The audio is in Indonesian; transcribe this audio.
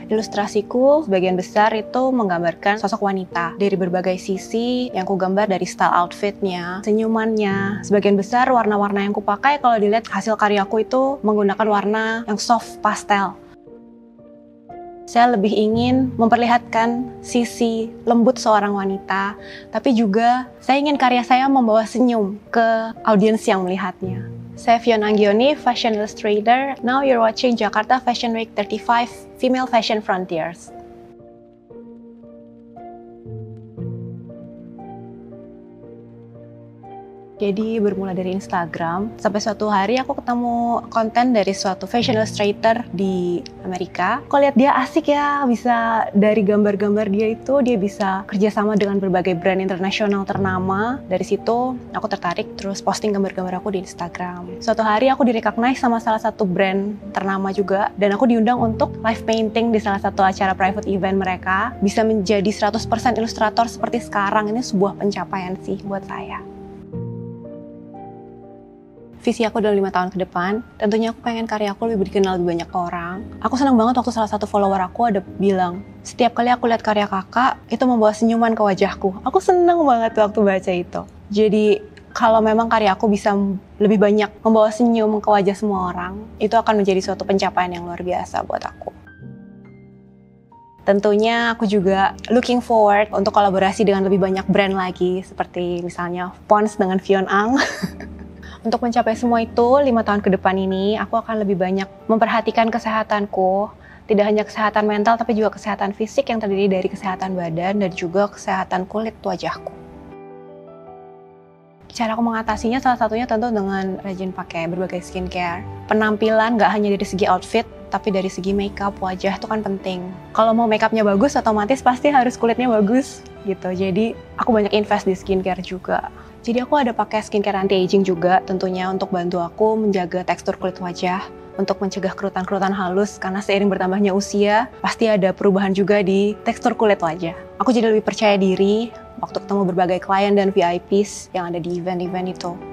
Ilustrasiku sebagian besar itu menggambarkan sosok wanita dari berbagai sisi yang kugambar dari style outfitnya, senyumannya. Sebagian besar warna-warna yang kupakai kalau dilihat hasil karyaku itu menggunakan warna yang soft pastel. Saya lebih ingin memperlihatkan sisi lembut seorang wanita, tapi juga saya ingin karya saya membawa senyum ke audiens yang melihatnya. Saya Fiona Anggioni, Fashion Illustrator. Now you're watching Jakarta Fashion Week 35 Female Fashion Frontiers. Jadi bermula dari Instagram, sampai suatu hari aku ketemu konten dari suatu fashion illustrator di Amerika. Aku lihat dia asik ya, bisa dari gambar-gambar dia itu, dia bisa kerjasama dengan berbagai brand internasional ternama. Dari situ aku tertarik, terus posting gambar-gambar aku di Instagram. Suatu hari aku di-recognize sama salah satu brand ternama juga, dan aku diundang untuk live painting di salah satu acara private event mereka. Bisa menjadi 100% ilustrator seperti sekarang, ini sebuah pencapaian sih buat saya. Visi aku dalam 5 tahun ke depan, tentunya aku pengen karya aku lebih dikenal lebih banyak orang. Aku senang banget waktu salah satu follower aku ada bilang, setiap kali aku lihat karya kakak, itu membawa senyuman ke wajahku. Aku senang banget waktu baca itu. Jadi, kalau memang karya aku bisa lebih banyak membawa senyum ke wajah semua orang, itu akan menjadi suatu pencapaian yang luar biasa buat aku. Tentunya aku juga looking forward untuk kolaborasi dengan lebih banyak brand lagi, seperti misalnya Pond's dengan Fiona Ang. Untuk mencapai semua itu, 5 tahun ke depan ini, aku akan lebih banyak memperhatikan kesehatanku. Tidak hanya kesehatan mental, tapi juga kesehatan fisik yang terdiri dari kesehatan badan dan juga kesehatan kulit wajahku. Cara aku mengatasinya salah satunya tentu dengan rajin pakai berbagai skincare. Penampilan nggak hanya dari segi outfit, tapi dari segi makeup wajah itu kan penting. Kalau mau makeupnya bagus, otomatis pasti harus kulitnya bagus gitu. Jadi aku banyak invest di skincare juga. Jadi aku ada pakai skincare anti-aging juga tentunya untuk bantu aku menjaga tekstur kulit wajah, untuk mencegah kerutan-kerutan halus karena seiring bertambahnya usia, pasti ada perubahan juga di tekstur kulit wajah. Aku jadi lebih percaya diri waktu ketemu berbagai klien dan VIPs yang ada di event-event itu.